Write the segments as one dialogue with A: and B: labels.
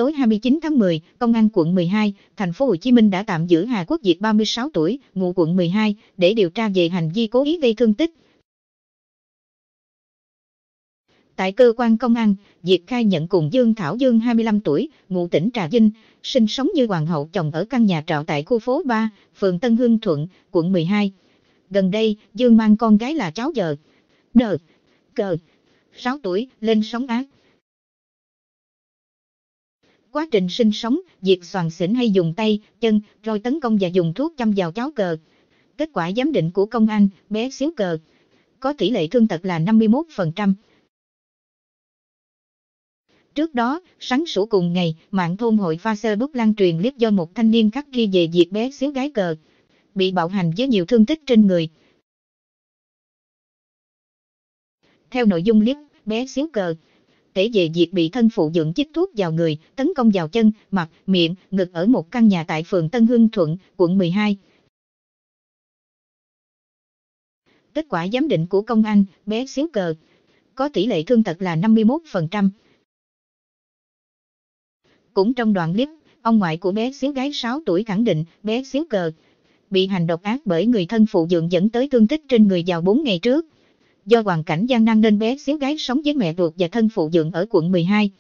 A: tối 29 tháng 10, Công an quận 12, thành phố Hồ Chí Minh đã tạm giữ Hà Quốc Việt 36 tuổi, ngụ quận 12, để điều tra về hành vi cố ý gây thương tích. Tại cơ quan công an, Việt khai nhận cùng Dương Thảo Dương 25 tuổi, ngụ tỉnh Trà Vinh, sinh sống như hoàng hậu chồng ở căn nhà trọ tại khu phố 3, phường Tân Hưng Thuận, quận 12. Gần đây, Dương mang con gái là cháu vợ, N.K. 6 tuổi, lên sống ác. Quá trình sinh sống, Việt xoàn xỉn hay dùng tay, chân, rồi tấn công và dùng thuốc châm vào cháu Cờ. Kết quả giám định của công an, bé xíu Cờ có tỷ lệ thương tật là 51%. Trước đó, sáng sủa cùng ngày, mạng thôn hội Facebook lan truyền clip do một thanh niên khắc ghi về việc bé xíu gái Cờ bị bạo hành với nhiều thương tích trên người. Theo nội dung clip, bé xíu Cờ kể về việc bị thân phụ dưỡng chích thuốc vào người, tấn công vào chân, mặt, miệng, ngực ở một căn nhà tại phường Tân Hưng Thuận, quận 12. Kết quả giám định của công an, bé xíu Cờ có tỷ lệ thương tật là 51%. Cũng trong đoạn clip, ông ngoại của bé xíu gái 6 tuổi khẳng định bé xíu Cờ bị hành độc ác bởi người thân phụ dưỡng dẫn tới thương tích trên người vào 4 ngày trước. Do hoàn cảnh gian nan nên bé xíu gái sống với mẹ ruột và thân phụ dưỡng ở quận 12.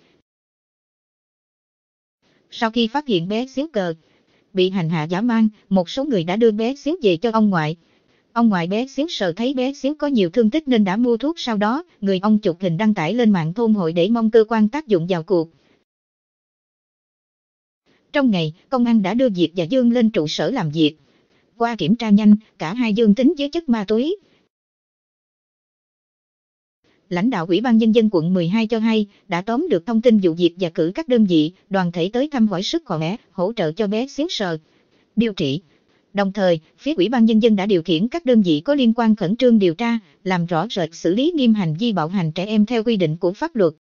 A: Sau khi phát hiện bé xíu Cờ bị hành hạ dã man, một số người đã đưa bé xíu về cho ông ngoại. Ông ngoại bé xíu sợ thấy bé xíu có nhiều thương tích nên đã mua thuốc, sau đó, người ông chụp hình đăng tải lên mạng thôn hội để mong cơ quan tác dụng vào cuộc. Trong ngày, công an đã đưa Việt và Dương lên trụ sở làm việc. Qua kiểm tra nhanh, cả hai dương tính với chất ma túy. Lãnh đạo Ủy ban Nhân dân quận 12 cho hay, đã tóm được thông tin vụ việc và cử các đơn vị, đoàn thể tới thăm hỏi sức khỏe, hỗ trợ cho bé xíu Sờ điều trị. Đồng thời, phía Ủy ban Nhân dân đã điều khiển các đơn vị có liên quan khẩn trương điều tra, làm rõ rệt xử lý nghiêm hành vi bạo hành trẻ em theo quy định của pháp luật.